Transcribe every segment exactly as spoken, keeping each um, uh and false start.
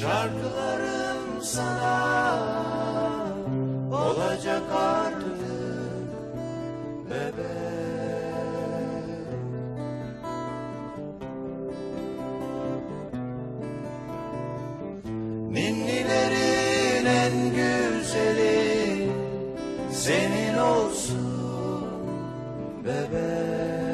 Şarkılarım sana olacak artık bebeğim. Ninnilerin en güzeli senin olsun bebeğim.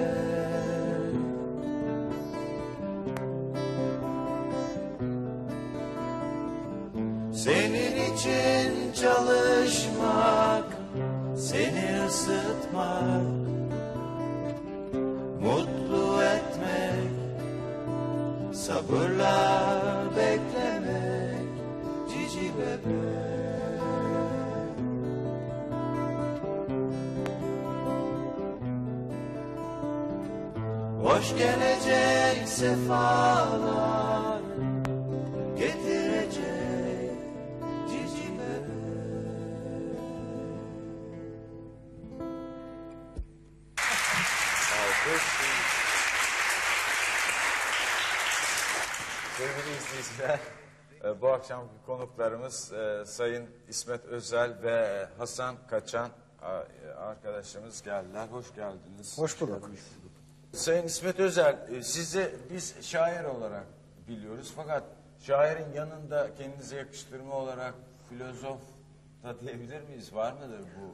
Senin için çalışmak, seni ısıtmak, mutlu etmek, sabırla beklemek, cici bebek. Hoş gelecek sefalar getirecek cici bebek. Sevgili izleyiciler, bu akşamki konuklarımız Sayın İsmet Özel ve Hasan Kaçan arkadaşımız geldiler. Hoş geldiniz. Hoş bulduk. Sayın İsmet Özel, sizi biz şair olarak biliyoruz. Fakat şairin yanında kendinize yakıştırma olarak filozof da diyebilir miyiz? Var mıdır bu?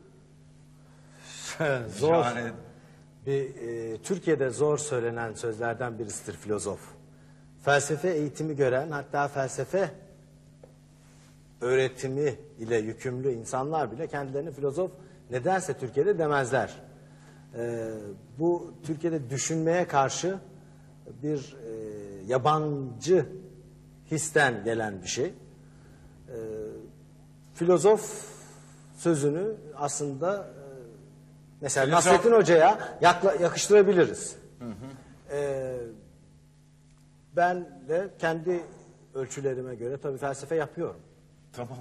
Zor. Şahane. Bir, e, Türkiye'de zor söylenen sözlerden birisidir filozof. Felsefe eğitimi gören, hatta felsefe öğretimi ile yükümlü insanlar bile kendilerini filozof nedense Türkiye'de demezler. E, bu Türkiye'de düşünmeye karşı bir e, yabancı histen gelen bir şey. E, filozof sözünü aslında e, mesela Filozof... Nasrettin Hoca'ya yakla, yakıştırabiliriz. Hı hı. E, ben de kendi ölçülerime göre tabii felsefe yapıyorum. Tamam.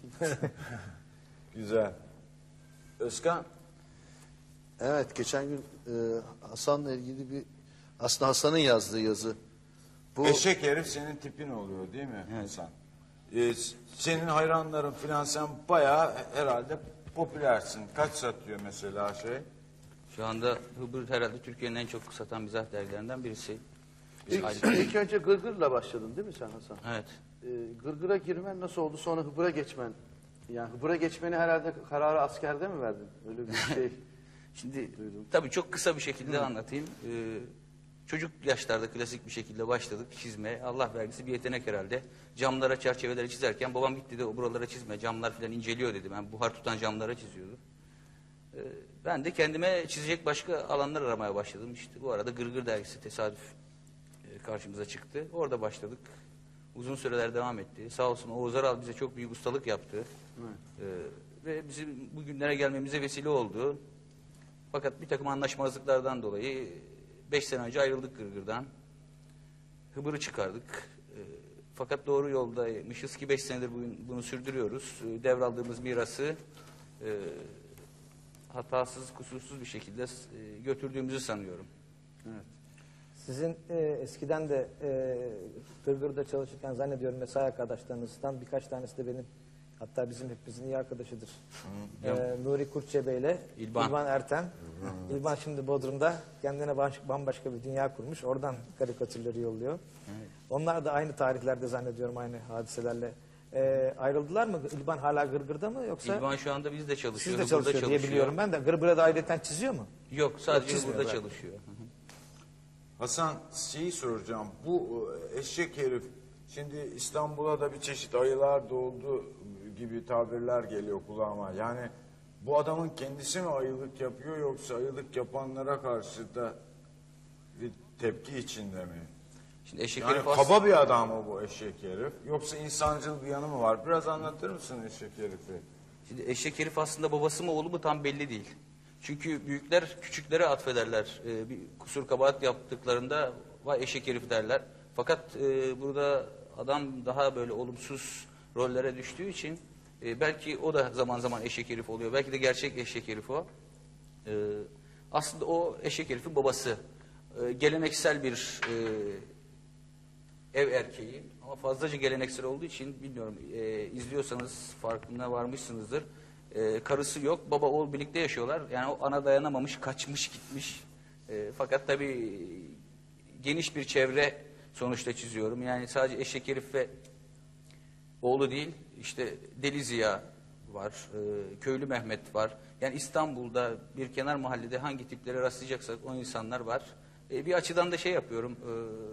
Güzel. Özkan? Evet, geçen gün e, Hasan'la ilgili bir, aslında Hasan'ın yazdığı yazı. Bu Eşek herif senin tipin oluyor değil mi Evet. Hasan? Ee, senin hayranların filan, sen bayağı herhalde popülersin. Kaç satıyor mesela şey? Şu anda Hıbır herhalde Türkiye'nin en çok satan mizah dergilerinden birisi. ilk, ilk önce Gırgır'la başladın değil mi sen Hasan? Evet. E, Gırgır'a girmen nasıl oldu, sonra Hıbır'a geçmen? Yani Hıbır'a geçmeni herhalde kararı askerde mi verdin? Öyle bir şey. Şimdi tabii çok kısa bir şekilde Hı. anlatayım. Ee, çocuk yaşlarda klasik bir şekilde başladık çizmeye. Allah vergisi bir yetenek herhalde. Camlara, çerçeveleri çizerken babam gitti de o buralara çizme, camlar falan inceliyor dedi. Ben buhar tutan camlara çiziyordum. Ee, ben de kendime çizecek başka alanlar aramaya başladım. İşte bu arada Gırgır dergisi tesadüf e, karşımıza çıktı. Orada başladık. Uzun süreler devam etti. Sağ olsun Oğuz Aral bize çok büyük ustalık yaptı. Ee, ve bizim bugünlere gelmemize vesile oldu. Fakat bir takım anlaşmazlıklardan dolayı beş sene önce ayrıldık Gırgır'dan. Hıbır'ı çıkardık. E, fakat doğru yoldaymışız ki beş senedir bunu, bunu sürdürüyoruz. E, devraldığımız mirası e, hatasız, kusursuz bir şekilde e, götürdüğümüzü sanıyorum. Evet. Sizin e, eskiden de e, Gırgır'da çalışırken zannediyorum mesai arkadaşlarınızdan birkaç tanesi de benim, hatta bizim hepimizin iyi arkadaşıdır. Hı, ee, Nuri Kurtçebe ile İlban. İlban Erten. Hı. İlban şimdi Bodrum'da kendine bambaşka bir dünya kurmuş. Oradan karikatürleri yolluyor. Hı. Onlar da aynı tarihlerde zannediyorum aynı hadiselerle ee, ayrıldılar mı? İlban hala Gırgır'da mı yoksa? İlban şu anda bizde çalışıyor. Sizde çalışıyor diye çalışıyor. Biliyorum ben de. Gırgır'a da ayrıca çiziyor mu? Yok, sadece Yok, burada çalışıyor. Hasan, şeyi soracağım. Bu eşek herif, şimdi İstanbul'a da bir çeşit ayılar doğdu gibi tabirler geliyor kulağıma. Yani bu adamın kendisi mi ayılık yapıyor, yoksa ayılık yapanlara karşı da bir tepki içinde mi? Şimdi eşek yani herif kaba aslında... bir adam mı bu eşek herif, yoksa insancıl bir yanı mı var? Biraz anlatır mısın eşek herifi? Şimdi eşek herif aslında babası mı oğlu mu tam belli değil. Çünkü büyükler küçüklere atfederler. Ee, bir kusur kabahat yaptıklarında vay eşek herif derler. Fakat e, burada adam daha böyle olumsuz rollere düştüğü için e, belki o da zaman zaman eşek herif oluyor. Belki de gerçek eşek herif o. E, aslında o eşek herifin babası. E, geleneksel bir e, ev erkeği ama fazlaca geleneksel olduğu için bilmiyorum e, izliyorsanız farkına varmışsınızdır. E, karısı yok, baba oğul birlikte yaşıyorlar. Yani o ana dayanamamış, kaçmış gitmiş. E, fakat tabii geniş bir çevre sonuçta çiziyorum. Yani sadece eşek herif ve oğlu değil, işte Deli Ziya var, e, Köylü Mehmet var. Yani İstanbul'da bir kenar mahallede hangi tiplere rastlayacaksak o insanlar var. E, bir açıdan da şey yapıyorum, e,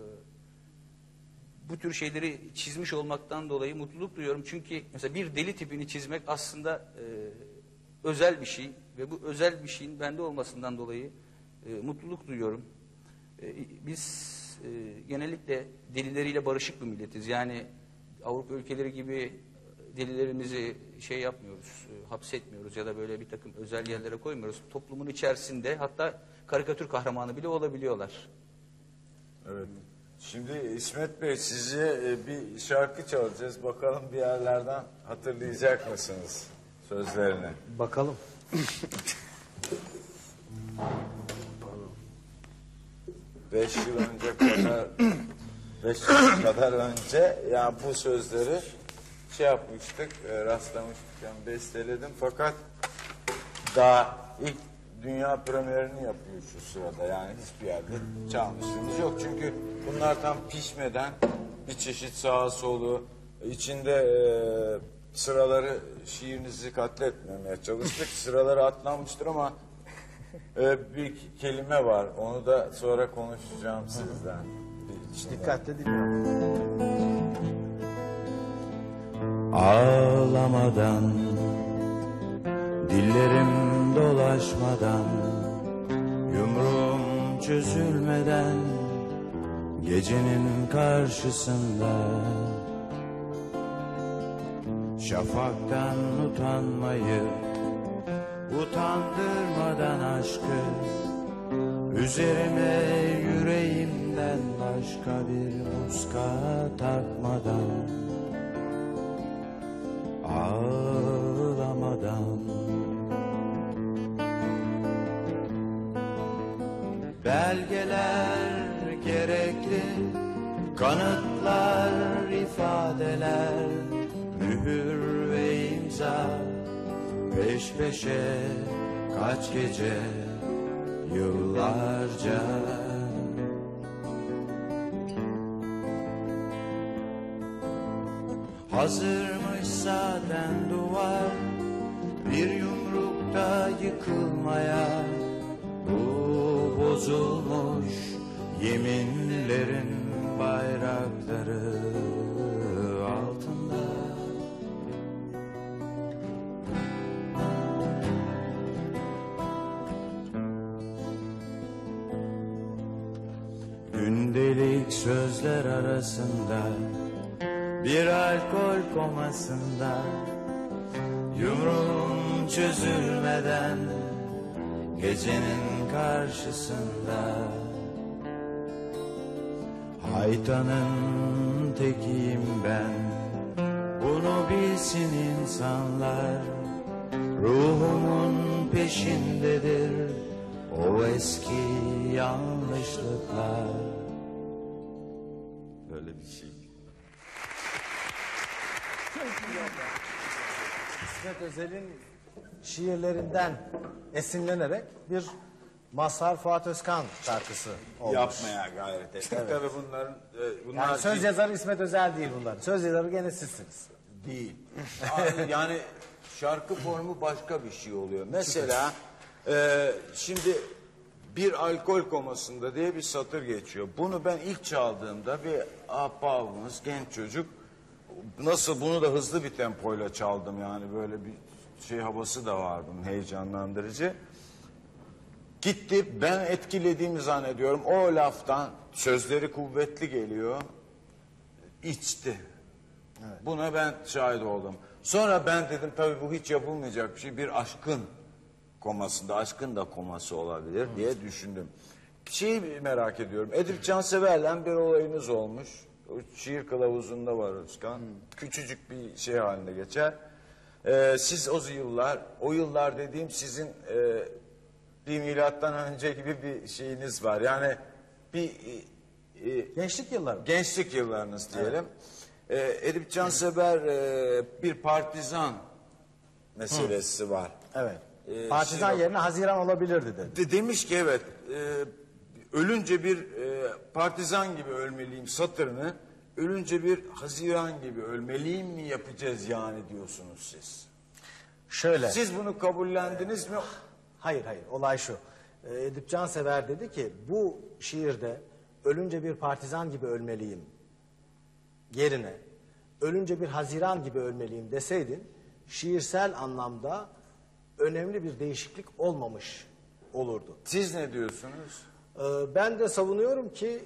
bu tür şeyleri çizmiş olmaktan dolayı mutluluk duyuyorum. Çünkü mesela bir deli tipini çizmek aslında e, özel bir şey ve bu özel bir şeyin bende olmasından dolayı e, mutluluk duyuyorum. E, biz e, genellikle delileriyle barışık bir milletiz. Yani Avrupa ülkeleri gibi delilerimizi şey yapmıyoruz, e, hapsetmiyoruz ya da böyle bir takım özel yerlere koymuyoruz. Toplumun içerisinde hatta karikatür kahramanı bile olabiliyorlar. Evet. Şimdi İsmet Bey size e, bir şarkı çalacağız. Bakalım bir yerlerden hatırlayacak mısınız sözlerini? Bakalım. Beş yıl önce kadar beş yıl kadar önce yani bu sözleri şey yapmıştık, e, rastlamıştık. Yani besteledim fakat daha ilk dünya premierini yapıyor şu sırada. Yani hiçbir yerde çalmışlığımız yok. Çünkü bunlar tam pişmeden bir çeşit sağa solu içinde e, sıraları şiirinizi katletmemeye çalıştık. Sıraları atlanmıştır ama e, bir kelime var. Onu da sonra konuşacağım sizden. Bir Dikkatle dinliyorum. Ağlamadan, dillerim dolaşmadan, yumruğum çözülmeden, gecenin karşısında, şafaktan utanmayı, utandırmadan aşkı, üzerime yüreğimden başka bir muska takmadan, ağlamadan, belgeler gerekli, kanıtlar, ifadeler, mühür ve imza, peş peşe kaç gece, yıllarca. Hazırmış zaten duvar, bir yumrukta yıkılmaya, bu bozulmuş yeminlerin bayrakları altında. Gündelik sözler arasında, bir alkol komasında, yumruğum çözülmeden, gecenin karşısında, haytanın tekiyim ben, bunu bilsin insanlar, ruhumun peşindedir o eski yanlışlıklar. Böyle bir şey. İsmet Özel'in şiirlerinden esinlenerek bir Mazhar Fuat Özkan şarkısı olmuş. yapmaya gayret ettik. Tabii bunların e, bunlar Yani söz değil. yazarı İsmet Özel değil bunlar. Söz yazarı gene sizsiniz. Değil. Abi yani şarkı formu başka bir şey oluyor. Mesela e, şimdi bir alkol komasında diye bir satır geçiyor. Bunu ben ilk çaldığımda bir ahbabımız, genç çocuk, nasıl bunu da hızlı bir tempoyla çaldım yani böyle bir şey havası da var bunun, heyecanlandırıcı. Gitti, ben etkilediğimi zannediyorum. O laftan sözleri kuvvetli geliyor. İçti. Buna ben şahit oldum. Sonra ben dedim tabii bu hiç yapılmayacak bir şey. Bir aşkın komasında, aşkın da koması olabilir diye düşündüm. Şeyi merak ediyorum. Edip Cansever'le bir olayınız olmuş. O şiir kılavuzunda var Özkan. Küçücük bir şey halinde geçer. Ee, siz o yıllar, o yıllar dediğim sizin e, bir milattan önce gibi bir şeyiniz var. Yani bir e, Gençlik yılları. gençlik yıllarınız diyelim. E, Edip Cansever e, bir partizan meselesi var. Evet. Ee, Partizan şey- yerine Haziran olabilirdi dedi. De, demiş ki evet, e, ölünce bir e, partizan gibi ölmeliyim satırını, ölünce bir Haziran gibi ölmeliyim mi yapacağız yani diyorsunuz siz. Şöyle. Siz bunu kabullendiniz mi? Hayır hayır, olay şu. Ee, Edip Cansever dedi ki bu şiirde ölünce bir partizan gibi ölmeliyim yerine ölünce bir Haziran gibi ölmeliyim deseydin şiirsel anlamda önemli bir değişiklik olmamış olurdu. Siz ne diyorsunuz? Ee, ben de savunuyorum ki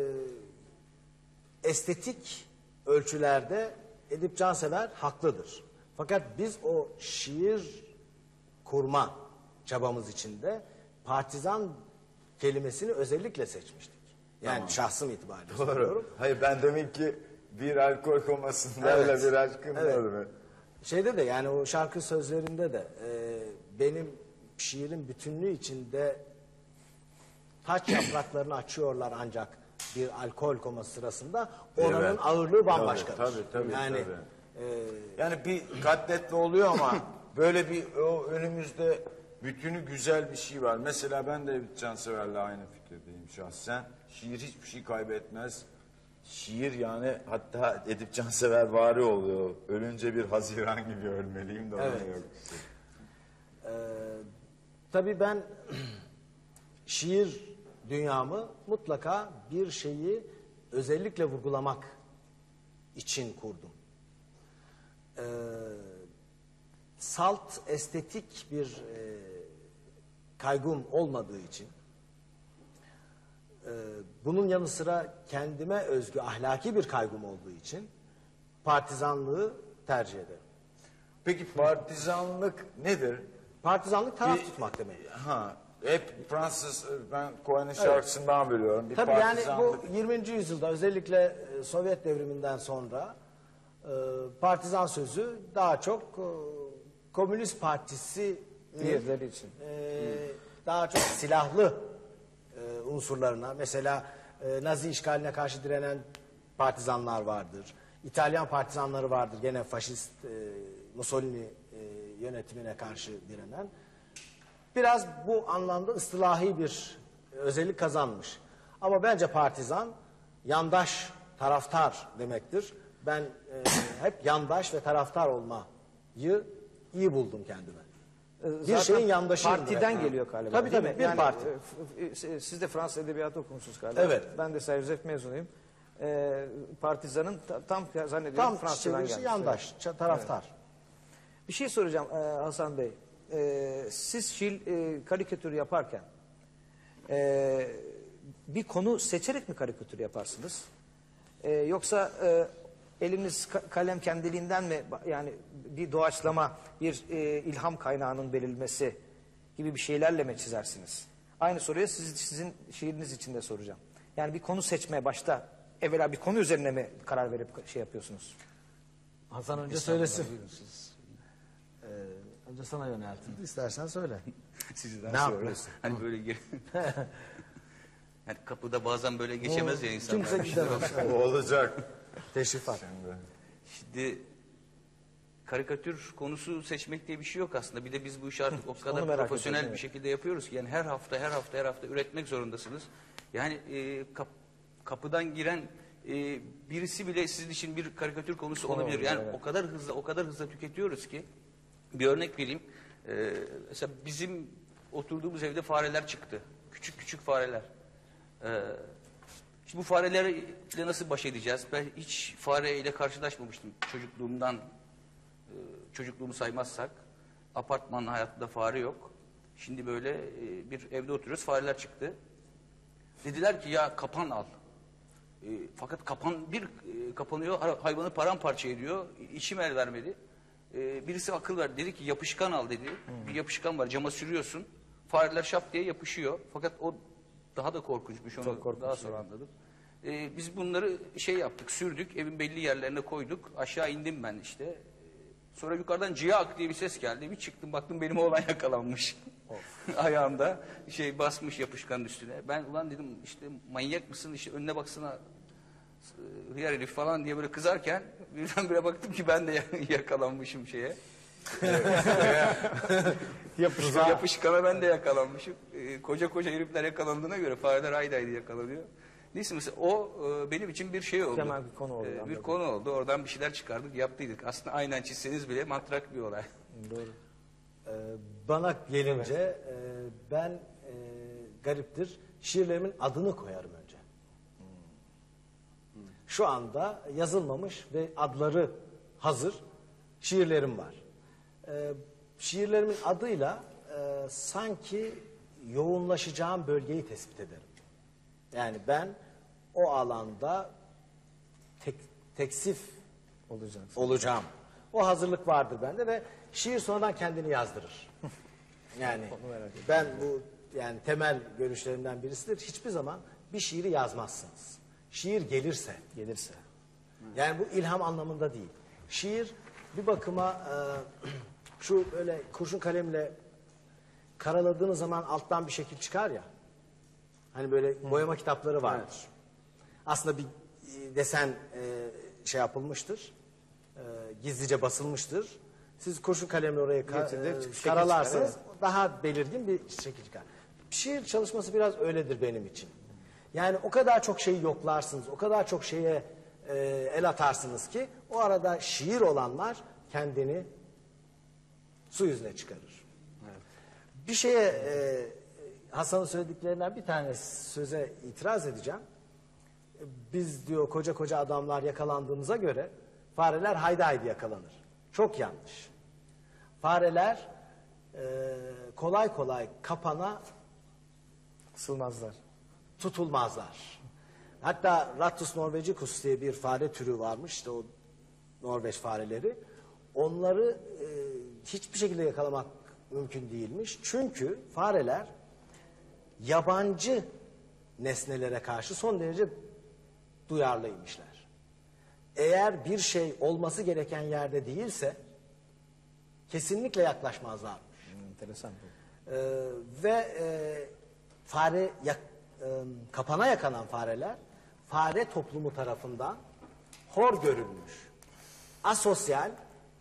e, estetik ölçülerde Edip Cansever haklıdır. Fakat biz o şiir kurma çabamız içinde partizan kelimesini özellikle seçmiştik. Yani Tamam. şahsım itibariyle Doğru. söylüyorum. Hayır ben demin ki bir alkol komasında Evet. öyle bir aşkın Evet. var mı? Şeyde de yani o şarkı sözlerinde de e, benim şiirin bütünlüğü içinde taç yapraklarını açıyorlar ancak bir alkol koması sırasında oranın Evet. ağırlığı bambaşkadır. Tabii, tabii, yani tabii. e, Yani bir katletme oluyor ama böyle bir o önümüzde bütünü güzel bir şey var. Mesela ben de Edip Cansever'le aynı fikirdeyim şahsen. Şiir hiçbir şey kaybetmez. Şiir yani hatta Edip Cansever vari oluyor. Ölünce bir Haziran gibi ölmeliyim de ona Evet. yok. e, tabii ben şiir dünyamı mutlaka bir şeyi özellikle vurgulamak için kurdum. Ee, salt estetik bir e, kaygım olmadığı için e, bunun yanı sıra kendime özgü ahlaki bir kaygım olduğu için partizanlığı tercih ederim. Peki partizanlık nedir? Partizanlık taraf Bir- tutmak demek. Ha, hep Fransız, ben Cohen'in şarkısından biliyorum. Bir Tabii yani partizanlık. bu yirminci yüzyılda özellikle e, Sovyet devriminden sonra e, partizan sözü daha çok e, Komünist Partisi Diğerleri için. daha çok silahlı e, unsurlarına mesela e, Nazi işgaline karşı direnen partizanlar vardır. İtalyan partizanları vardır gene faşist e, Mussolini e, yönetimine karşı direnen. Biraz bu anlamda ıslahi bir özellik kazanmış. Ama bence partizan yandaş, taraftar demektir. Ben e, hep yandaş ve taraftar olmayı iyi buldum kendime. Bir Zaten şeyin yandaşıyım. partiden direkt. geliyor galiba. Tabii değil tabii mi? bir Yani, parti. e, f- e, siz de Fransız edebiyatı okumuşsunuz galiba. Evet. Ben de Saint-Joseph mezunuyum. E, partizanın ta- tam zannediyorum Tam Fransızdan çevirisi gelmiş. yandaş, ça- taraftar. Bir şey soracağım e, Hasan Bey. E, siz şiir e, karikatür yaparken e, bir konu seçerek mi karikatür yaparsınız? E, yoksa e, eliniz ka- kalem kendiliğinden mi ba- yani bir doğaçlama, bir e, ilham kaynağının verilmesi gibi bir şeylerle mi çizersiniz? Aynı soruyu siz, sizin şiiriniz için de soracağım. Yani bir konu seçmeye başta evvela bir konu üzerine mi karar verip şey yapıyorsunuz? Hasan önce söylesin. Ee, önce sana yöneltildi. İstersen söyle. Sizden Ne sonra. yapıyorsun? Hani böyle gir. Hani kapıda bazen böyle geçemez ya insanlar. Kimse gidemez. O olacak. Teşrifat. Şimdi karikatür konusu seçmek diye bir şey yok aslında. Bir de biz bu işi artık o kadar onu merak profesyonel ediyorum, bir evet. şekilde yapıyoruz ki yani her hafta her hafta her hafta üretmek zorundasınız. Yani e, kap- kapıdan giren e, birisi bile sizin için bir karikatür konusu olabilir. oluyor, Yani evet. o kadar hızlı o kadar hızlı tüketiyoruz ki bir örnek vereyim. E, mesela bizim oturduğumuz evde fareler çıktı. Küçük küçük fareler. E, Şimdi bu farelerle nasıl baş edeceğiz? Ben hiç fareyle karşılaşmamıştım çocukluğumdan. e, Çocukluğumu saymazsak. Apartman hayatında fare yok. Şimdi böyle e, bir evde oturuyoruz, fareler çıktı. Dediler ki ya kapan al. E, fakat kapan bir e, kapanıyor, ha- hayvanı paramparça ediyor. İçim el vermedi. E, birisi akıl verdi. Dedi ki yapışkan al dedi. Bir yapışkan var, cama sürüyorsun. Fareler şap diye yapışıyor. Fakat o daha da korkunçmuş. Onu Çok korkunç, daha sonra anladım. E, biz bunları şey yaptık, sürdük. Evin belli yerlerine koyduk. Aşağı indim ben işte. Sonra yukarıdan ciyak diye bir ses geldi. Bir çıktım baktım benim oğlan yakalanmış. Ayağımda şey basmış yapışkanın üstüne. Ben ulan dedim işte manyak mısın işte önüne baksana hıyar herif falan diye böyle kızarken birdenbire baktım ki ben de yakalanmışım şeye. Yapışkan, yapışkana ben de yakalanmışım. Ee, koca koca herifler yakalandığına göre fareler haydi haydi yakalanıyor. Neyse mesela o e, benim için bir şey oldu. Temel bir konu oldu, Ee, bir anladım. konu oldu. Oradan bir şeyler çıkardık, yaptıydık. Aslında aynen çizseniz bile matrak bir olay. Doğru. Ee, bana gelince e, ben e, gariptir şiirlerimin adını koyarım önce. Şu anda yazılmamış ve adları hazır şiirlerim var. Ee, şiirlerimin adıyla e, sanki yoğunlaşacağım bölgeyi tespit ederim. Yani ben o alanda tek, teksif Olacak. olacağım. O hazırlık vardır bende ve şiir sonradan kendini yazdırır. Yani ben bu yani temel görüşlerimden birisidir. Hiçbir zaman bir şiiri yazmazsınız. Şiir gelirse. Gelirse. Yani bu ilham anlamında değil. Şiir bir bakıma e, şu böyle kurşun kalemle karaladığınız zaman alttan bir şekil çıkar ya. Hani böyle boyama kitapları vardır. Aslında bir e, desen e, şey yapılmıştır. E, gizlice basılmıştır. Siz kurşun kalemle oraya ka- Getirir, e, şekil karalarsanız çıkar, daha belirgin bir şekil çıkar. Şiir çalışması biraz öyledir benim için. Yani o kadar çok şeyi yoklarsınız, o kadar çok şeye e, el atarsınız ki o arada şiir olanlar kendini su yüzüne çıkarır. Bir şeye e, Hasan'ın söylediklerinden bir tane söze itiraz edeceğim. Biz diyor koca koca adamlar yakalandığımıza göre fareler haydi haydi yakalanır. Çok yanlış. Fareler e, kolay kolay kapana Sığmazlar. tutulmazlar. Hatta Rattus norvegicus diye bir fare türü varmış. İşte o Norveç fareleri. Onları e, hiçbir şekilde yakalamak mümkün değilmiş. Çünkü fareler yabancı nesnelere karşı son derece duyarlıymışlar. Eğer bir şey olması gereken yerde değilse kesinlikle yaklaşmazlarmış. Enteresan bu. Ee, ve e, fare yak, e, kapana yakalan fareler fare toplumu tarafından hor görülmüş. Asosyal,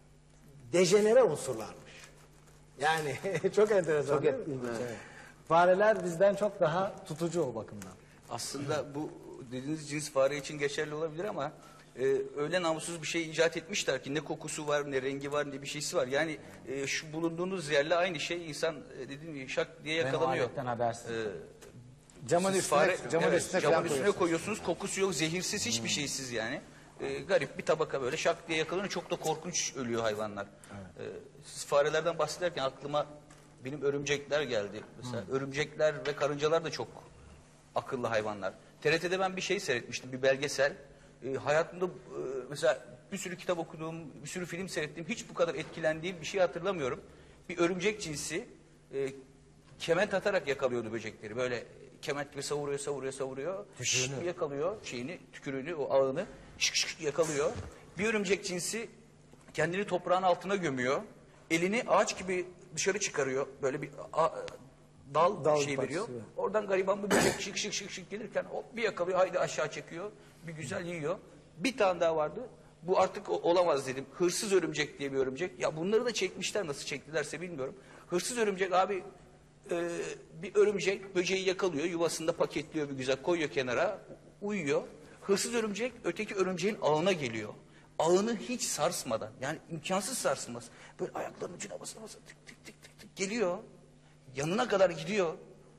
dejenere unsurlarmış. Yani çok enteresan Çok değil mi? ilginç, evet. Fareler bizden çok daha tutucu o bakımdan. Aslında bu dediğiniz cins fare için geçerli olabilir ama e, öyle namussuz bir şey icat etmişler ki ne kokusu var, ne rengi var, ne bir şeysi var. Yani e, şu bulunduğunuz yerle aynı şey insan e, dediğim gibi şak diye yakalanıyor. aletten habersiz. E, Camın siz üstüne, camın evet, üstüne camın falan üstüne koyuyorsunuz. koyuyorsunuz. Kokusu yok, zehirsiz hiçbir şeysiz yani. E, garip bir tabaka böyle şak diye yakalanıyor. Çok da korkunç ölüyor hayvanlar. E, siz farelerden bahsederken aklıma benim örümcekler geldi. Mesela örümcekler ve karıncalar da çok akıllı hayvanlar. T R T'de ben bir şey seyretmiştim, bir belgesel. E, hayatımda e, mesela bir sürü kitap okuduğum, bir sürü film seyrettiğim, hiç bu kadar etkilendiğim bir şey hatırlamıyorum. Bir örümcek cinsi e, kement atarak yakalıyordu böcekleri. Böyle kement gibi savuruyor, savuruyor, savuruyor. Şşş, yakalıyor şeyini, tükürüğünü, o ağını. Şık şık yakalıyor. Bir örümcek cinsi kendini toprağın altına gömüyor. Elini ağaç gibi dışarı çıkarıyor. Böyle bir a, dal, Dal şey parçası. veriyor. Oradan gariban bir böcek şık şık şık şık gelirken hop bir yakalıyor, haydi aşağı çekiyor. Bir güzel yiyor. Bir tane daha vardı. Bu artık o- olamaz dedim. Hırsız örümcek diye bir örümcek. Ya bunları da çekmişler, nasıl çektilerse bilmiyorum. Hırsız örümcek abi e, bir örümcek böceği yakalıyor, yuvasında paketliyor bir güzel, koyuyor kenara, uyuyor. Hırsız örümcek öteki örümceğin ağına geliyor. Ağını hiç sarsmadan, yani imkansız sarsılmaz. Böyle ayaklarının ucuna basa basa tık tık tık tık tık geliyor. Yanına kadar gidiyor.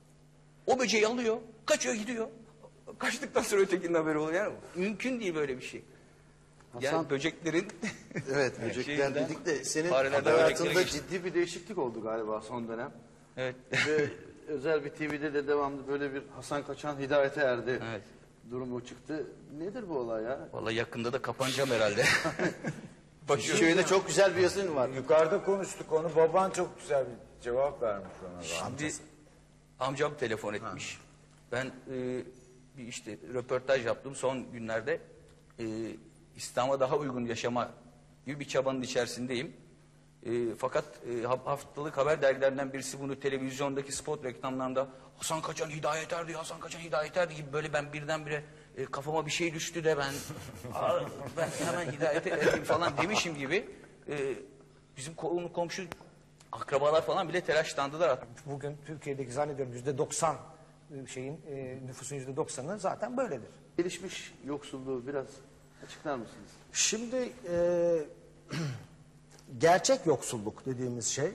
O böceği alıyor, kaçıyor gidiyor. Kaçtıktan sonra ötekinin haberi oluyor. Yani mümkün değil böyle bir şey. Yani Hasan- böceklerin Evet, böcekler şeyinden, dedik de senin farelerden hayatında böceklere geçti. ciddi bir değişiklik oldu galiba son dönem. Evet. Ve özel bir T V'de de devamlı böyle bir Hasan Kaçan hidayete erdi Evet. durumu çıktı. Nedir bu olay ya? Vallahi yakında da kapanacağım herhalde. Bakıyorum. Şöyle çok güzel bir yazın var. Yukarıda konuştuk onu. Baban çok güzel bir cevap vermiş ona. Şimdi amcam telefon etmiş. Ben e, bir işte röportaj yaptım son günlerde. E, İslam'a daha uygun yaşama gibi bir çabanın içerisindeyim. E, fakat e, haftalık haber dergilerinden birisi bunu televizyondaki spot reklamlarında Hasan Kaçan Hidayet Erdi, Hasan Kaçan Hidayet Erdi gibi böyle ben birdenbire e, kafama bir şey düştü de ben aa, ben hemen Hidayet Erdi falan demişim gibi e, bizim konu komşu akrabalar falan bile telaşlandılar. Bugün Türkiye'deki zannediyorum yüzde doksan şeyin e, nüfusun yüzde doksanı zaten böyledir. Gelişmiş yoksulluğu biraz açıklar mısınız? Şimdi e, gerçek yoksulluk dediğimiz şey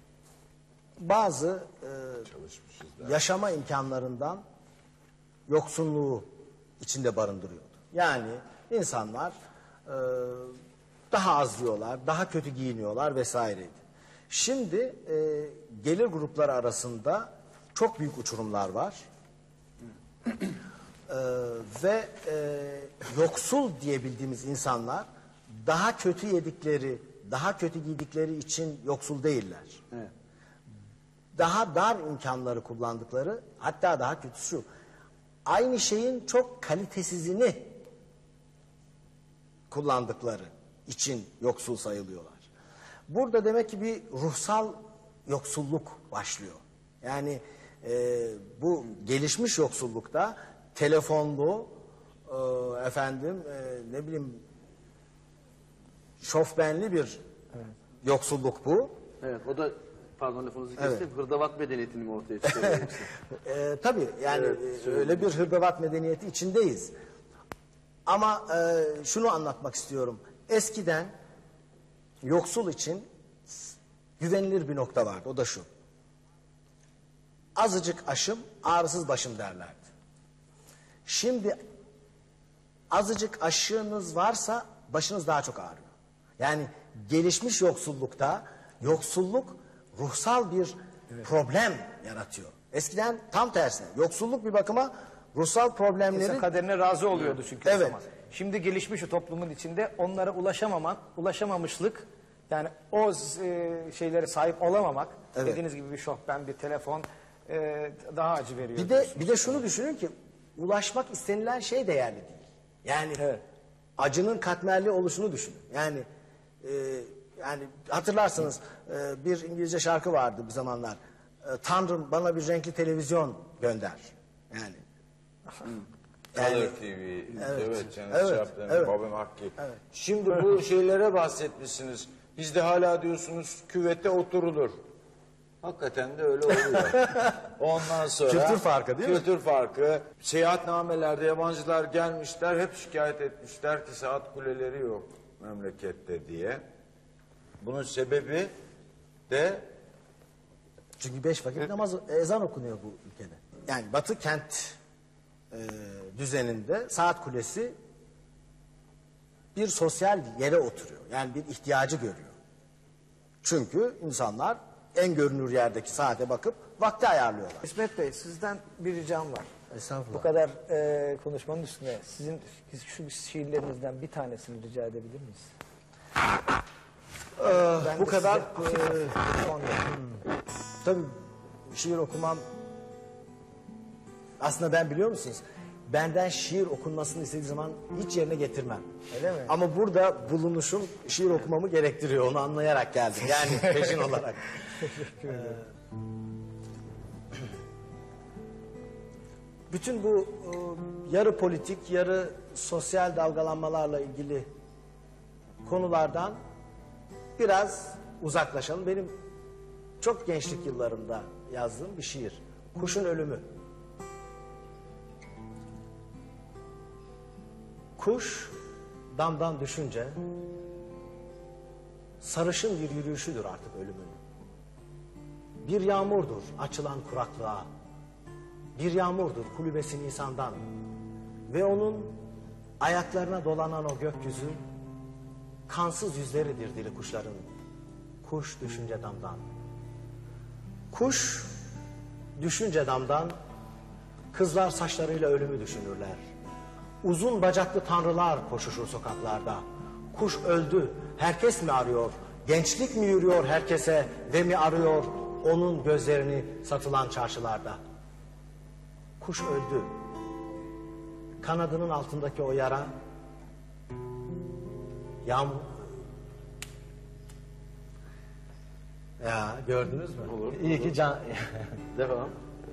bazı e, yaşama imkanlarından yoksunluğu içinde barındırıyordu. Yani insanlar e, daha az yiyorlar, daha kötü giyiniyorlar vesaireydi. Şimdi e, gelir grupları arasında çok büyük uçurumlar var. e, ve e, yoksul diyebildiğimiz insanlar daha kötü yedikleri, daha kötü giydikleri için yoksul değiller. Evet. Daha dar imkanları kullandıkları, hatta daha kötüsü şu, aynı şeyin çok kalitesizini kullandıkları için yoksul sayılıyorlar. Burada demek ki bir ruhsal yoksulluk başlıyor. Yani e, bu gelişmiş yoksullukta telefonlu, e, efendim e, ne bileyim şofbenli bir evet. yoksulluk bu. Evet, o da pardon lafınızı kestim. Evet. Hırdavat medeniyetini mi ortaya çıkarıyor? e, tabii yani Evet, e, öyle bir hırdavat medeniyeti içindeyiz. Ama e, şunu anlatmak istiyorum. Eskiden yoksul için güvenilir bir nokta vardı. O da şu. Azıcık aşım, ağrısız başım derlerdi. Şimdi azıcık aşığınız varsa başınız daha çok ağrıyor. Yani gelişmiş yoksullukta yoksulluk ruhsal bir evet. problem yaratıyor. Eskiden tam tersine. Yoksulluk bir bakıma ruhsal problemleri... İnsan kaderine razı oluyordu çünkü evet. o zaman. Şimdi gelişmiş o toplumun içinde onlara ulaşamamak, ulaşamamışlık, yani o e, şeylere sahip olamamak, evet. dediğiniz gibi bir şofben, bir telefon e, daha acı veriyor. Bir de bir de şunu düşünün ki ulaşmak istenilen şey değerli değil. Yani evet. acının katmerli oluşunu düşünün. Yani e, yani hatırlarsınız e, bir İngilizce şarkı vardı bir zamanlar. E, Tanrım bana bir renkli televizyon gönder. Yani Color yani, T V, evet, evet, Janis evet, Joplin, evet. Bobby McGee. Evet. Şimdi bu şeylere bahsetmişsiniz. Bizde hala diyorsunuz küvete oturulur. Hakikaten de öyle oluyor. Ondan sonra... Kültür farkı değil mi? Kültür farkı. Seyahatnamelerde yabancılar gelmişler, hep şikayet etmişler ki saat kuleleri yok memlekette diye. Bunun sebebi de... Çünkü beş vakit namaz, ezan okunuyor bu ülkede. Yani Batı kent e, düzeninde saat kulesi bir sosyal yere oturuyor. Yani bir ihtiyacı görüyor. Çünkü insanlar en görünür yerdeki saate bakıp vakti ayarlıyorlar. İsmet Bey, sizden bir ricam var. Estağfurullah. Bu kadar e, konuşmanın üstüne sizin şu şiirlerinizden bir tanesini rica edebilir miyiz? Ee, Ben bu de kadar size, e, e, son hmm, tabii şiir okumam aslında ben biliyor musunuz? Benden şiir okunmasını istediği zaman hiç yerine getirmem. Öyle mi? Ama burada bulunuşum şiir okumamı gerektiriyor. Onu anlayarak geldim. Yani peşin olarak. Teşekkür ederim. Bütün bu e, yarı politik, yarı sosyal dalgalanmalarla ilgili konulardan biraz uzaklaşalım. Benim çok gençlik yıllarımda yazdığım bir şiir. Kuşun ölümü. Kuş damdan düşünce sarışın bir yürüyüşüdür artık ölümün. Bir yağmurdur açılan kuraklığa. Bir yağmurdur kulübesi Nisan'dan. Ve onun ayaklarına dolanan o gökyüzü kansız yüzleridir diri kuşların. Kuş düşünce damdan. Kuş düşünce damdan kızlar saçlarıyla ölümü düşünürler. Uzun bacaklı tanrılar koşuşur sokaklarda. Kuş öldü, herkes mi arıyor? Gençlik mi yürüyor herkese ve mi arıyor onun gözlerini satılan çarşılarda? Kuş öldü. Kanadının altındaki o yara yağmur Ya gördünüz mü? İyi ki can... Devam.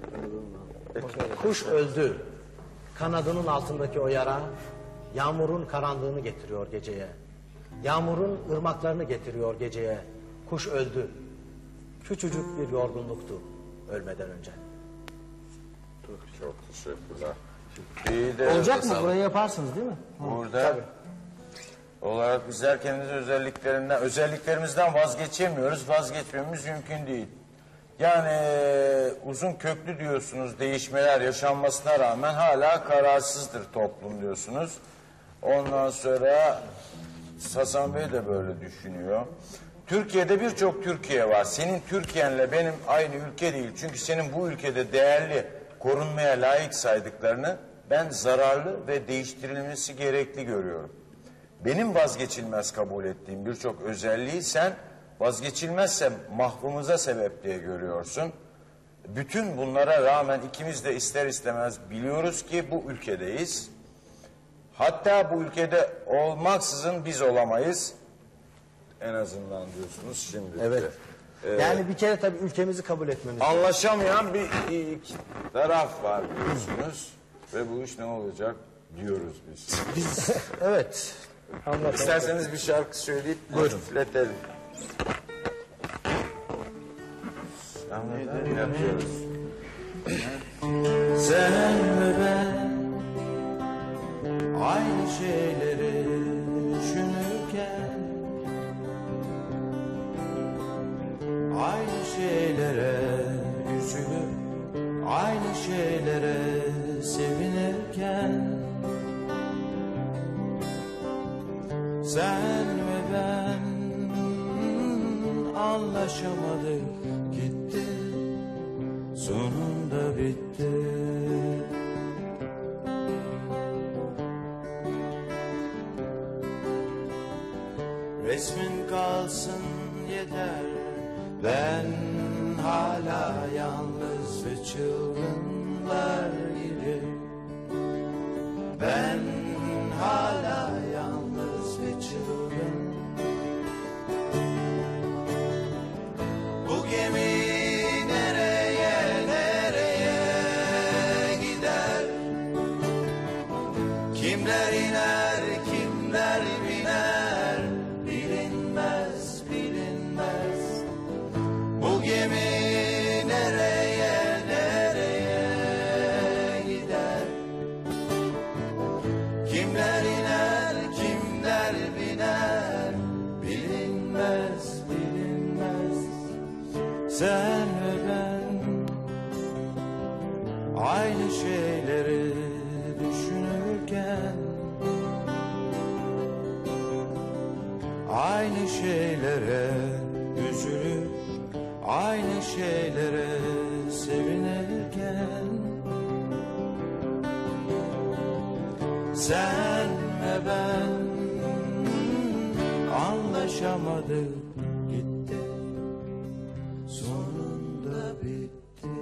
Kuş öldü. Kanadının altındaki o yara yağmurun karanlığını getiriyor geceye. Yağmurun ırmaklarını getiriyor geceye. Kuş öldü. Küçücük bir yorgunluktu ölmeden önce. Çok teşekkürler. İyi de Olacak mı? Burayı yaparsınız değil mi? burada olarak bizler kendimiz özelliklerinden, özelliklerimizden vazgeçemiyoruz. Vazgeçmemiz mümkün değil. Yani e, uzun köklü diyorsunuz, değişmeler yaşanmasına rağmen hala kararsızdır toplum diyorsunuz. Ondan sonra Hasan Bey de böyle düşünüyor. Türkiye'de birçok Türkiye var. Senin Türkiye'nle benim aynı ülke değil. Çünkü senin bu ülkede değerli, korunmaya layık saydıklarını ben zararlı ve değiştirilmesi gerekli görüyorum. Benim vazgeçilmez kabul ettiğim birçok özelliği sen vazgeçilmezse mahvumuza sebep diye görüyorsun. Bütün bunlara rağmen ikimiz de ister istemez biliyoruz ki bu ülkedeyiz. Hatta bu ülkede olmaksızın biz olamayız. En azından diyorsunuz şimdi. Evet. Yani bir kere tabii ülkemizi kabul etmemiz lazım. Anlaşamayan bir iki taraf var diyorsunuz. Ve bu iş ne olacak diyoruz biz. Biz evet. İsterseniz bir şarkı söyleyip üfletelim. Anladın mı? Yapıyoruz. Sen ve ben aynı şeyleri düşünürken, aynı şeylere üzülüp aynı şeylere sevinirken, sen ve ben anlaşamadık, gitti, sonunda bitti. Resmin kalsın yeter, ben hala yalnız ve çılgınlar gibi. Ben hala yalnız ve çılgın. Bu gemi nereye nereye gider? Kimler iner kimler biner? Bilinmez bilinmez. Bu gemi nereye nereye gider? Kimler iner kimler biner? Bilinmez bilinmez. Sen ve ben aynı şeyleri düşünürken, aynı şeylere üzülüp aynı şeylere sevinirken, sen ve ben anlaşamadık, gitti, sonunda bitti.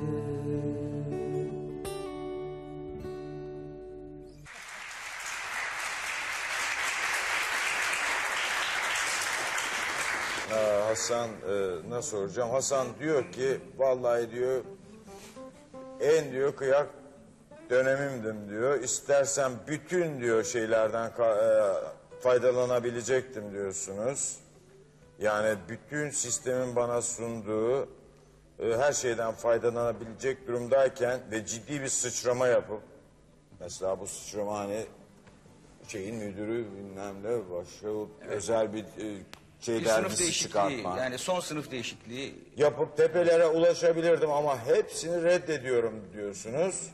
Ee, Hasan e, nasıl soracağım? Hasan diyor ki vallahi diyor en diyor kıyak dönemimdim diyor. İstersen bütün diyor şeylerden ka- e, faydalanabilecektim diyorsunuz. Yani bütün sistemin bana sunduğu e, her şeyden faydalanabilecek durumdayken ve ciddi bir sıçrama yapıp mesela bu sıçrama hani şeyin müdürü bilmem ne başlayıp özel bir e, şey Bir sınıf dergisi değişikliği, çıkartma. yani son sınıf değişikliği. Yapıp tepelere ulaşabilirdim ama hepsini reddediyorum diyorsunuz.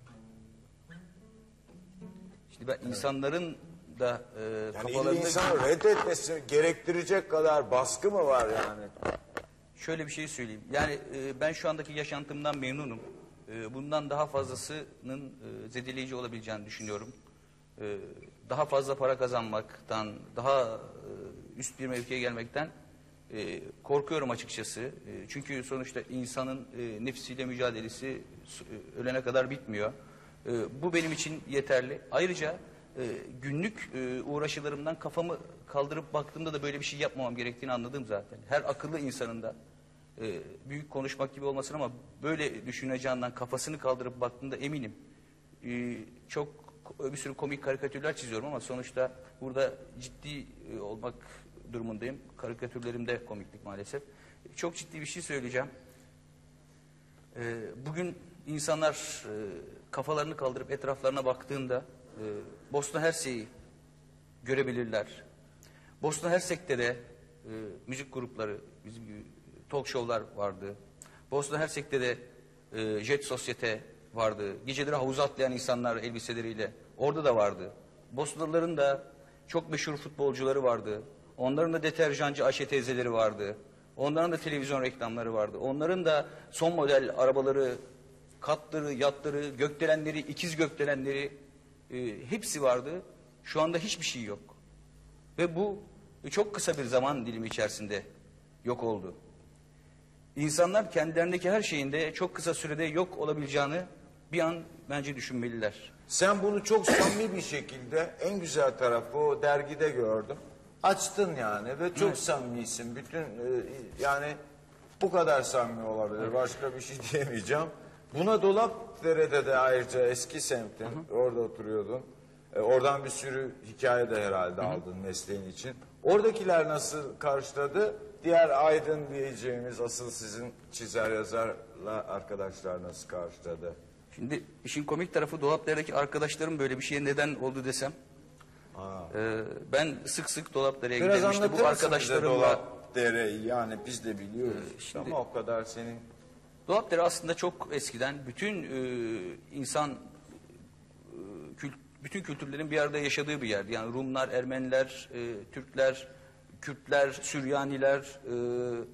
İşte ben insanların da e, Yani illa kafalarında insanı reddetmesi gerektirecek kadar baskı mı var yani? şöyle bir şey söyleyeyim. Yani e, ben şu andaki yaşantımdan memnunum. E, bundan daha fazlasının e, zedeleyici olabileceğini düşünüyorum. E, daha fazla para kazanmaktan, daha e, üst bir mevkiye gelmekten e, korkuyorum açıkçası. E, çünkü sonuçta insanın e, nefsiyle mücadelesi e, ölene kadar bitmiyor. E, bu benim için yeterli. Ayrıca e, günlük e, uğraşılarımdan kafamı kaldırıp baktığımda da böyle bir şey yapmamam gerektiğini anladım zaten. Her akıllı insanın da e, büyük konuşmak gibi olmasın ama böyle düşüneceğinden kafasını kaldırıp baktığında eminim e, çok bir sürü komik karikatürler çiziyorum ama sonuçta burada ciddi e, olmak durumundayım. Karikatürlerimde komiklik maalesef. Çok ciddi bir şey söyleyeceğim. E, bugün insanlar e, kafalarını kaldırıp etraflarına baktığında e, Bosna Hersek'i görebilirler. Bosna Hersek'te de e, müzik grupları, bizim gibi talk show'lar vardı. Bosna Hersek'te de e, Jet Sosyete vardı. Geceleri havuza atlayan insanlar elbiseleriyle orada da vardı. Bosnalıların da çok meşhur futbolcuları vardı. Onların da deterjancı Ayşe teyzeleri vardı. Onların da televizyon reklamları vardı. Onların da son model arabaları, katları, yatları, gökdelenleri, ikiz gökdelenleri e, hepsi vardı. Şu anda hiçbir şey yok. Ve bu çok kısa bir zaman dilimi içerisinde yok oldu. İnsanlar kendilerindeki her şeyin de çok kısa sürede yok olabileceğini bir an bence düşünmeliler. Sen bunu çok samimi bir şekilde, en güzel tarafı o dergide gördüm. Açtın yani ve çok samimisin. Bütün e, yani bu kadar samimi olabilir. Başka bir şey diyemeyeceğim. Buna Dolapdere'de de ayrıca eski semtin, orada oturuyordun. E, oradan bir sürü hikaye de herhalde aldın mesleğin için. Oradakiler nasıl karşıladı? Diğer aydın diyeceğimiz asıl sizin çizer yazarla arkadaşlar nasıl karşıladı? Şimdi işin komik tarafı Dolapdere'deki arkadaşlarım böyle bir şeye neden oldu desem. E, ben sık sık Dolapdere'ye Biraz giderim. İşte anlatır bu mısın bize arkadaşlarımla. Dolapdere'yi? Yani biz de biliyoruz. Ee, şimdi- Ama o kadar senin... Dolapdere aslında çok eskiden bütün e, insan e, kült, bütün kültürlerin bir arada yaşadığı bir yerdi. Yani Rumlar, Ermeniler, e, Türkler, Kürtler, Süryaniler, e,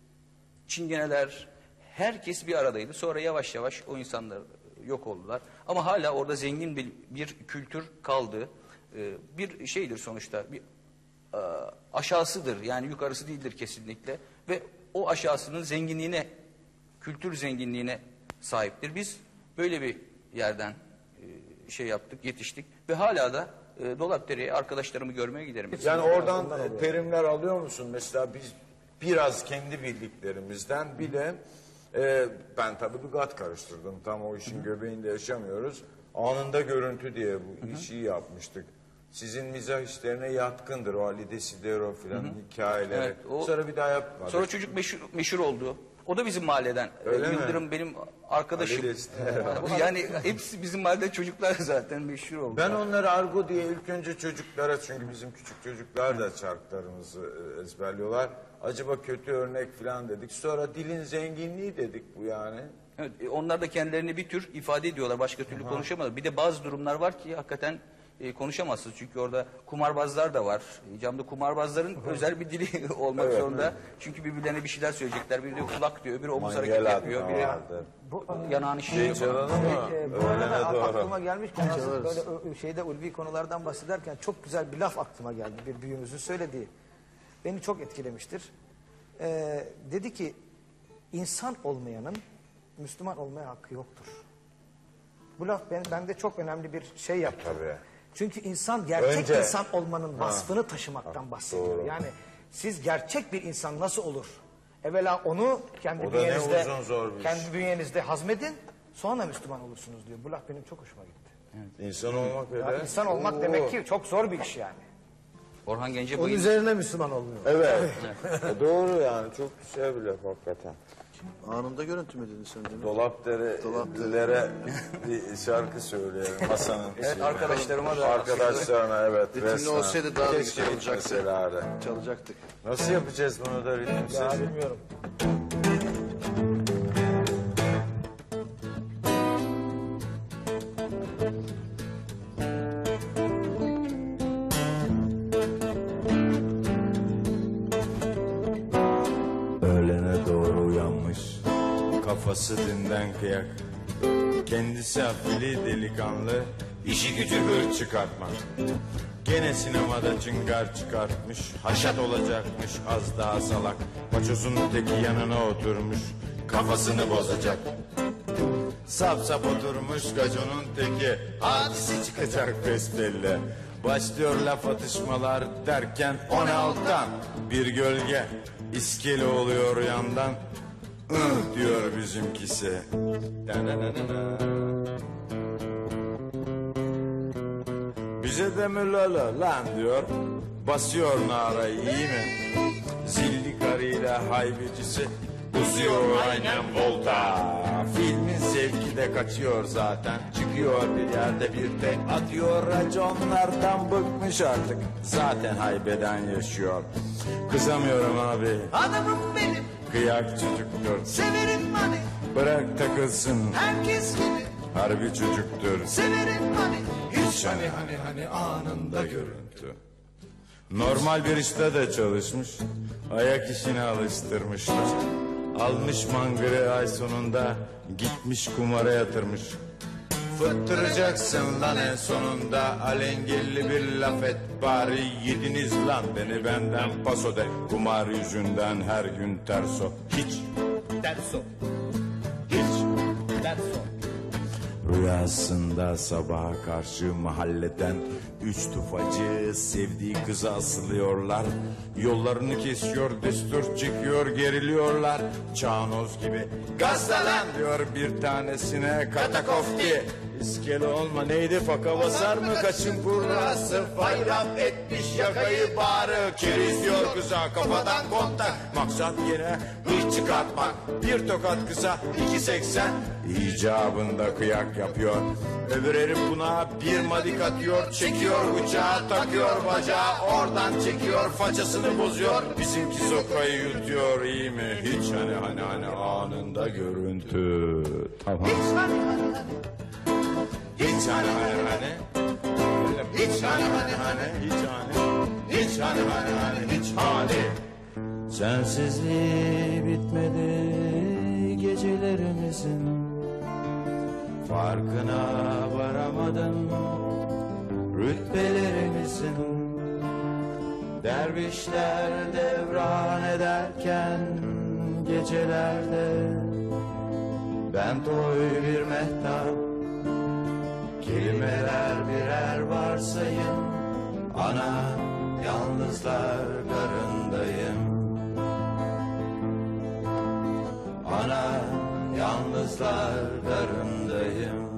Çingeneler, herkes bir aradaydı. Sonra yavaş yavaş o insanlar yok oldular. Ama hala orada zengin bir, bir kültür kaldı. E, bir şeydir sonuçta, bir e, aşağısıdır. Yani yukarısı değildir kesinlikle. Ve o aşağısının zenginliğine, kültür zenginliğine sahiptir. Biz böyle bir yerden e, şey yaptık, yetiştik ve hala da e, Dolapdere'ye arkadaşlarımı görmeye giderim. Yani oradan e, terimler alıyor musun? Mesela biz biraz kendi bildiklerimizden bir de e, ben tabii bir gat karıştırdım. Tam o işin göbeğinde yaşamıyoruz. Anında görüntü diye bu işi yapmıştık. Sizin mizah işlerine yatkındır o Ali Desidero filan hikayeleri. Evet, o- Sonra bir daha yapmadık. Sonra çocuk meşhur, meşhur oldu. O da bizim mahalleden. Öyle E, mi? Yıldırım benim arkadaşım. Ali Desidero. Yani hepsi bizim mahallede çocuklar zaten meşhur oldu. Ben onları argo diye ilk önce çocuklara, çünkü bizim küçük çocuklar da çarklarımızı e, ezberliyorlar. Acaba kötü örnek falan dedik. Sonra dilin zenginliği dedik bu yani. Evet, e, onlar da kendilerini bir tür ifade ediyorlar. Başka türlü konuşamıyorlar. Bir de bazı durumlar var ki hakikaten e, konuşamazsınız. Çünkü orada kumarbazlar da var. E, camda kumarbazların özel bir dili olmak zorunda. Çünkü birbirlerine bir şeyler söyleyecekler. Biri diyor kulak diyor, biri omuz hareketi Mangel yapıyor, adına biri vardı. yanağını şişiriyor Şey falan. çalalım mı? Ee, bu Öğlene arada doğru. aklıma gelmişken aslında böyle ö- ö- şeyde ulvi konulardan bahsederken çok güzel bir laf aklıma geldi. Bir büyüğümüzün söylediği. Beni çok etkilemiştir. Ee, dedi ki insan olmayanın Müslüman olmaya hakkı yoktur. Bu laf ben, bende çok önemli bir şey yaptı. Tabii. Çünkü insan gerçek Önce- insan olmanın vasfını taşımaktan bahsediyor. doğru. Yani siz gerçek bir insan nasıl olur? Evvela onu kendi O da ne bünyenizde uzun zor bir iş. kendi bünyenizde hazmedin. Sonra Müslüman olursunuz diyor. Bu laf benim çok hoşuma gitti. İnsan olmak Ya öyle. insan olmak Oo. demek ki çok zor bir iş yani. Orhan Onun Gencebay'ın üzerine Müslüman olmuyor. Evet. E, doğru yani, çok güzel bir laf hakikaten. Anında görüntü mü dedin sen demin? Dolapdere'lilere bir şarkı söyleyelim Hasan'ın. Evet, arkadaşlarıma da- Arkadaşlarına evet. Ritimli resmen. olsaydı daha da Keşke güzel olacaktı. gitmeselerdi. Çalacaktık. Nasıl yapacağız bunu da ritimsiz? Ya bilmiyorum. Öğlene doğru uyanmış, kafası dünden kıyak. Kendisi afili delikanlı, işi gücü hır çıkartmak. Gene sinemada cıngar çıkartmış, haşat olacakmış az daha salak. Paçozun teki yanına oturmuş, kafasını bozacak. Sap sap oturmuş gaconun teki, hadisi çıkacak besbelli. Başlıyor laf atışmalar derken o ne alttan bir gölge iskele oluyor yandan. ıh diyor bizimkisi. Da-da-da-da-da. Bize de mi lala lan diyor. Basıyor narayı iyi mi? Zilli karıyla haybecisi uzuyor aynen volta. Filmin zevki de kaçıyor zaten. Çıkıyor bir yerde bir tek atıyor. Raconlardan bıkmış artık. Zaten haybeden yaşıyor. Kızamıyorum abi. Adamım benim, Kıyak çocuktur. severim hani, Bırak takılsın. herkes gibi, Harbi çocuktur. severim hani. Hiç hani hani hani anında görüntü. Normal bir işte de çalışmış. Ayak işine alıştırmışlar. Almış mangırı ay sonunda. Gitmiş kumara yatırmış. Fıttıracaksın lan en sonunda. Alengirli bir laf et bari. Yediniz lan beni benden paso de. Kumar yüzünden her gün terso. Hiç. Terso. Hiç. Terso. Rüyasında sabaha karşı mahalleden üç tufacı sevdiği kıza asılıyorlar. Yollarını kesiyor, destur çekiyor, geriliyorlar. Çağnoz gibi gazdalan diyor bir tanesine katakofti. İskele olma neydi faka basar mı kaçın kurrası. Faydam etmiş yakayı bağrı. Keriz diyor kıza kafadan kontak. Maksat yine hıç çıkartmak. Bir tokat kıza iki seksen. İcabında kıyak yapıyor. Öbür herif buna bir madik atıyor. Çekiyor bıçağı takıyor bacağı. Oradan çekiyor façasını bozuyor. Bizimki sokayı yutuyor iyi mi? Hiç hani hani hani anında görüntü. Tamam. Hiç hani hani hani, Hiç hani hani hani. Hiç hani hani hani. Hiç hani. Hiç hani hani hani. Hiç hani. Sensizliği bitmedi gecelerimizin. Farkına varamadım rütbelerimizin. Dervişler devran ederken gecelerde ben toy bir mehtap. Kelimeler birer varsayım. Ana yalnızlar garındayım. Ana yalnızlar garındayım.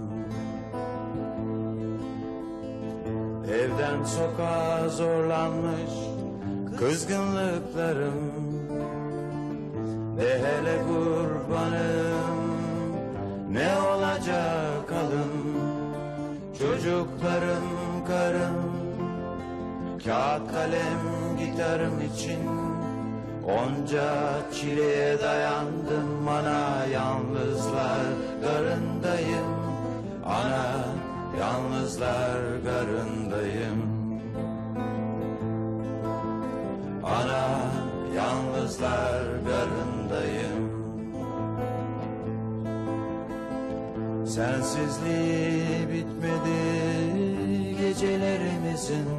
Evden sokağa zorlanmış kızgınlıklarım. De hele kurbanım ne olacak alım. Çocuklarım, karım, kağıt kalem gitarım için onca çileye dayandım. Ana yalnızlar garındayım. Ana yalnızlar garındayım. Ana yalnızlar garındayım. Sensizliği bitmedi gecelerimizin.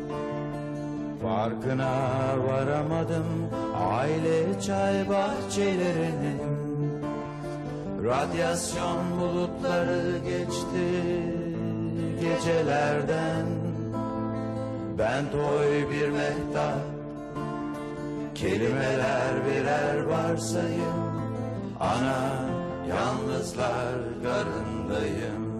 Farkına varamadım aile çay bahçelerinin. Radyasyon bulutları geçti gecelerden. Ben toy bir mehtap, kelimeler birer varsayım. Ana yalnızlar garındayım.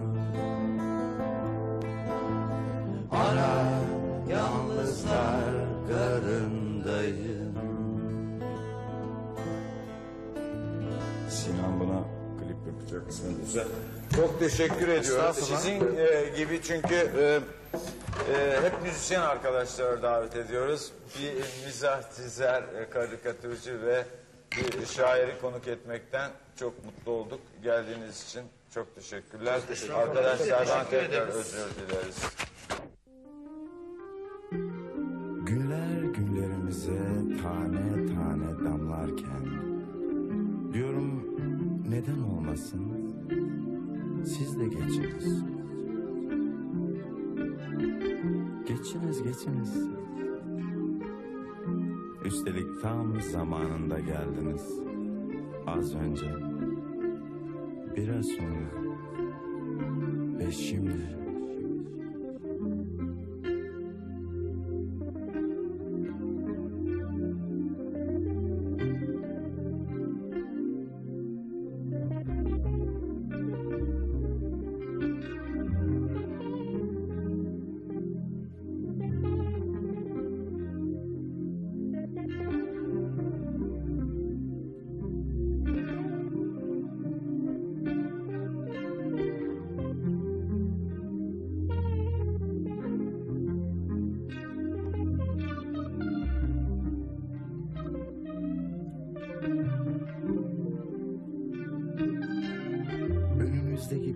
Ana yalnızlar garındayım. Sinan buna klip yapacaksın. Güzel. Çok teşekkür ediyorum. Sizin e, gibi çünkü e, e, hep müzisyen arkadaşları davet ediyoruz. Bir mizah çizer, e, karikatürcü ve bir şairi konuk etmekten çok mutlu olduk. Geldiğiniz için çok teşekkürler. Çok teşekkür Arkadaşlardan tekrar özür dileriz. Günler günlerimize tane tane damlarken diyorum neden olmasın? Siz de geçiniz. Geçiniz geçiniz. Üstelik tam zamanında geldiniz. Az önce. Biraz sonra. Ve şimdi.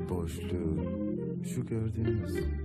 boşluğu, şu gördüğünüz